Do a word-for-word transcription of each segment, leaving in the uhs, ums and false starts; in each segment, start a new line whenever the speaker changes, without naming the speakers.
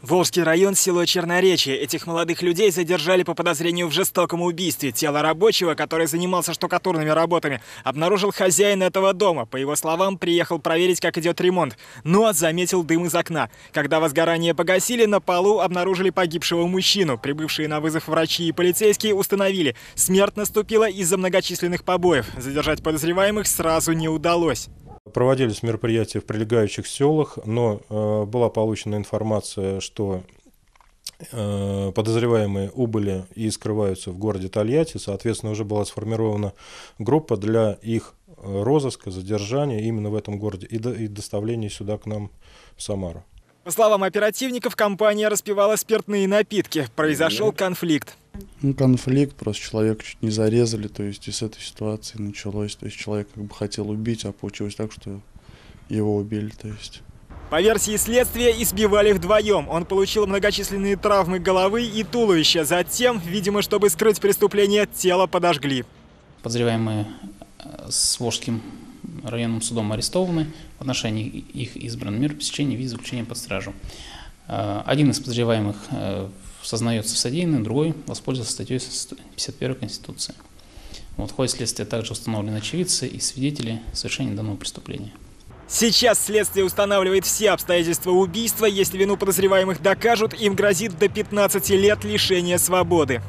Волжский район, село Черноречье. Этих молодых людей задержали по подозрению в жестоком убийстве. Тело рабочего, который занимался штукатурными работами, обнаружил хозяин этого дома. По его словам, приехал проверить, как идет ремонт, но заметил дым из окна. Когда возгорание погасили, на полу обнаружили погибшего мужчину. Прибывшие на вызов врачи и полицейские установили, смерть наступила из-за многочисленных побоев. Задержать подозреваемых сразу не удалось.
Проводились мероприятия в прилегающих селах, но э, была получена информация, что э, подозреваемые убыли и скрываются в городе Тольятти. Соответственно, уже была сформирована группа для их розыска, задержания именно в этом городе и, до, и доставления сюда к нам в Самару.
По словам оперативников, компания распивала спиртные напитки. Произошел конфликт.
Ну, конфликт, просто человека чуть не зарезали, то есть и с этой ситуации началось. То есть человек как бы хотел убить, а получилось так, что его убили, то есть.
По версии следствия, избивали вдвоем. Он получил многочисленные травмы головы и туловища. Затем, видимо, чтобы скрыть преступление, тело подожгли.
Подозреваемые с Волжским районным судом арестованы. В отношении их избран мер пресечения в виде заключения под стражу. Один из подозреваемых сознается в содеянном, другой воспользовался статьей пятьдесят первой Конституции. Вот, в ходе следствия также установлены очевидцы и свидетели совершения данного преступления.
Сейчас следствие устанавливает все обстоятельства убийства. Если вину подозреваемых докажут, им грозит до пятнадцати лет лишения свободы.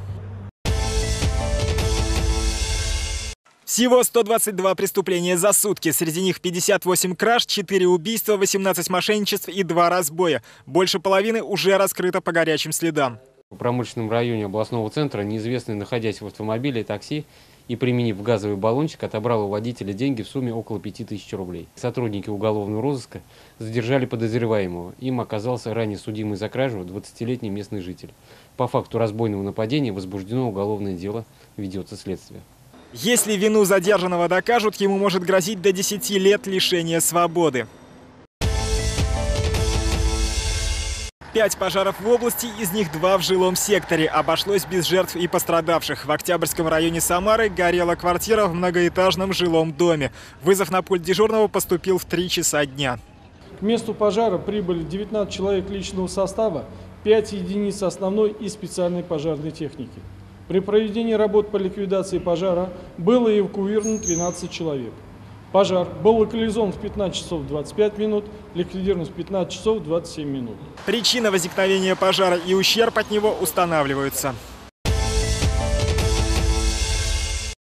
Всего сто двадцать два преступления за сутки. Среди них пятьдесят восемь краж, четыре убийства, восемнадцать мошенничеств и два разбоя. Больше половины уже раскрыто по горячим следам.
В промышленном районе областного центра неизвестный, находясь в автомобиле такси и применив газовый баллончик, отобрал у водителя деньги в сумме около пяти тысяч рублей. Сотрудники уголовного розыска задержали подозреваемого. Им оказался ранее судимый за кражу двадцатилетний местный житель. По факту разбойного нападения возбуждено уголовное дело, ведется следствие.
Если вину задержанного докажут, ему может грозить до десяти лет лишения свободы. Пять пожаров в области, из них два в жилом секторе. Обошлось без жертв и пострадавших. В Октябрьском районе Самары горела квартира в многоэтажном жилом доме. Вызов на пульт дежурного поступил в три часа дня.
К месту пожара прибыли девятнадцать человек личного состава, пять единиц основной и специальной пожарной техники. При проведении работ по ликвидации пожара было эвакуировано двенадцать человек. Пожар был локализован в пятнадцать часов двадцать пять минут, ликвидирован в пятнадцать часов двадцать семь минут.
Причина возникновения пожара и ущерб от него устанавливаются.